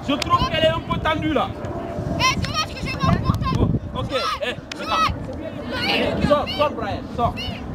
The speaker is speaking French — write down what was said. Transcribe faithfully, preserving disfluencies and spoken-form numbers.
Je trouve qu'elle est un peu tendue là. Eh, dommage que j'ai mon portable. Oh, ok, eh, regarde. Sors, sors Brian, sors.